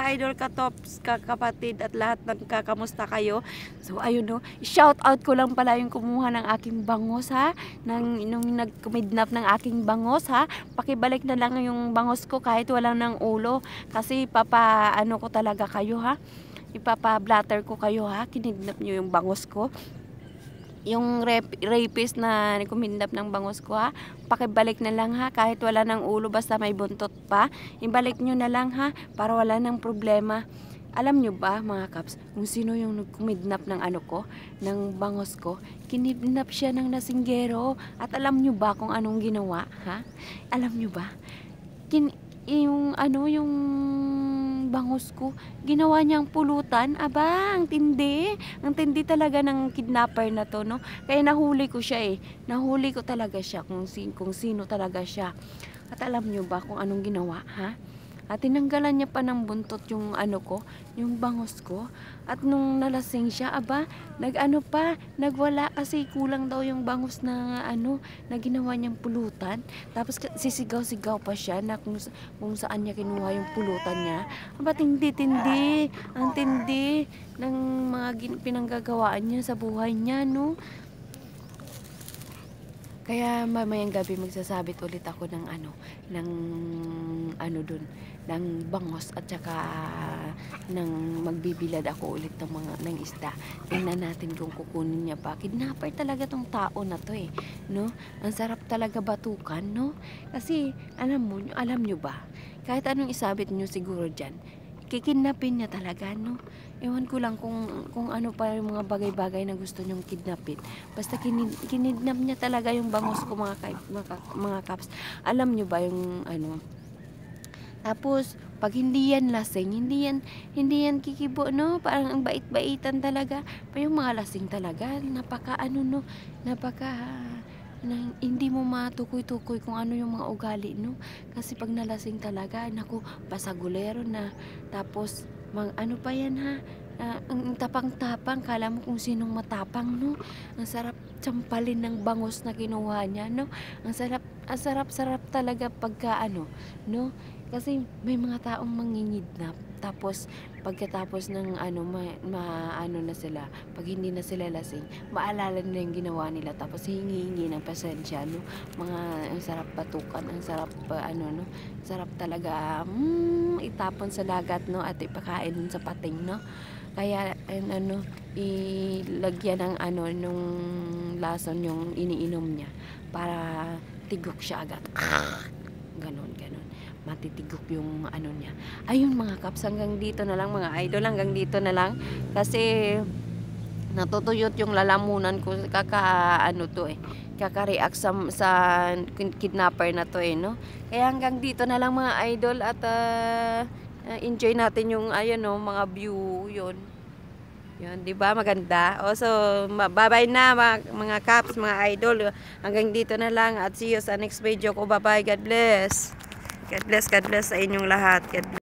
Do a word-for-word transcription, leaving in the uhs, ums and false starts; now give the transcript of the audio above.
ka-idol, ka-tops, ka-kapatid at lahat ng kakamusta kayo. So ayun no, shout out ko lang pala yung kumuha ng aking bangos ha, nang nung nag-kidnap ng aking bangos ha. Pakibalik na lang yung bangos ko kahit wala ng ulo kasi papa ano ko talaga kayo ha. Ipapa-blatter ko kayo ha. Kinidnap niyo yung bangos ko. Yung rap, rapist na kumindap ng bangos ko ha, pakibalik na lang ha, kahit wala ng ulo basta may buntot pa, ibalik nyo na lang ha, para wala ng problema. Alam nyo ba mga kaps, kung sino yung kumidnap ng ano ko, ng bangos ko, kinidnap siya ng nasinggero. At alam nyo ba kung anong ginawa ha? Alam nyo ba? Kin yung ano yung bangos ko, ginawa niyang pulutan. Aba, ang tindi. Ang tindi talaga ng kidnapper na to, no? Kaya nahuli ko siya eh. Nahuli ko talaga siya kung, si, kung sino talaga siya. At alam niyo ba kung anong ginawa, ha? At tinanggalan niya pa ng buntot yung ano ko, yung bangos ko. At nung nalasing siya, aba, nag-ano pa, nagwala kasi kulang daw yung bangos na ano, na ginawa niyang pulutan. Tapos sisigaw-sigaw pa siya na kung, kung saan niya kinuha yung pulutan niya. Aba, tindi-tindi, ang tindi ng mga pinanggagawaan niya sa buhay niya, no? Kaya mamayang gabi magsasabit ulit ako ng ano, ng ano dun, ng bangos at saka ng magbibilad ako ulit ng mga ng isda. Tingnan natin kung kukunin niya pa. Kidnapper talaga tong tao na to eh, no? Ang sarap talaga batukan, no? Kasi alam mo, alam nyo ba? Kahit anong isabit nyo siguro diyan, kikidnapin niya talaga, no? Ewan ko lang kung, kung ano pa yung mga bagay-bagay na gusto niyong kidnapin. Basta kinid, kinidnap niya talaga yung bangos ko, mga, mga, mga kaps. Alam niyo ba yung ano? Tapos, pag hindi yan lasing, hindi yan, hindi yan kikibo, no? Parang ang bait-baitan talaga. Pa yung mga lasing talaga, napaka ano, no? Napaka... na hindi mo matukoy-tukoy kung ano yung mga ugali, no? Kasi pag nalasing talaga, naku, pasagulero na. Tapos, mang, ano pa yan, ha? Uh, ang tapang-tapang, kala mo kung sinong matapang, no? Ang sarap tsampalin ng bangos na kinuha niya, no? Ang sarap, ang sarap-sarap talaga pagka, ano, no? Kasi may mga taong mangingidnap. Tapos, pagkatapos ng ano, ma, ma ano na sila, pag hindi na sila lasing, maalala nila yung ginawa nila. Tapos, hingi-hingi ng pasensya, no? Mga, ang sarap batukan, ang sarap, uh, ano, no? Sarap talaga, mm, itapon sa dagat, no? At ipakain sa pating, no? Kaya, ano, ilagyan ng, ano, nung lason yung iniinom niya para tigok siya agad. Ganon, ganon. Matitigok yung ano niya. Ayun mga kaps, hanggang dito na lang mga idol, hanggang dito na lang. Kasi natutuyot yung lalamunan ko, kaka ano to eh, kaka-react sa, sa kidnapper na to eh, no? Kaya hanggang dito na lang mga idol at uh, enjoy natin yung ayun no, mga view yun. Yun, di ba maganda? O so, bye-bye na mga, mga caps, mga idol. Hanggang dito na lang at see you sa next video ko. Bye-bye. God bless. God bless, God bless sa inyong lahat. God bless.